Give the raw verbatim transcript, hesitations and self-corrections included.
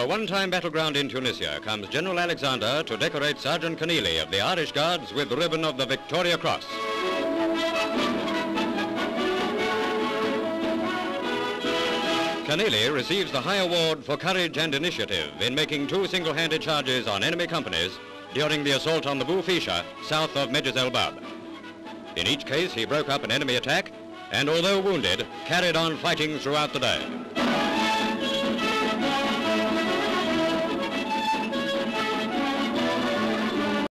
one-time battleground in Tunisia comes General Alexander to decorate Sergeant Kenneally of the Irish Guards with the ribbon of the Victoria Cross. Kenneally receives the high award for courage and initiative in making two single-handed charges on enemy companies during the assault on the Boufisha south of Medjez El Bab. In each case, he broke up an enemy attack and, although wounded, carried on fighting throughout the day.